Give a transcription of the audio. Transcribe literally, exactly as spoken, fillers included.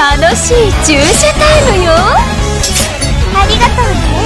楽しい駐車タイムよ。 ありがとうね。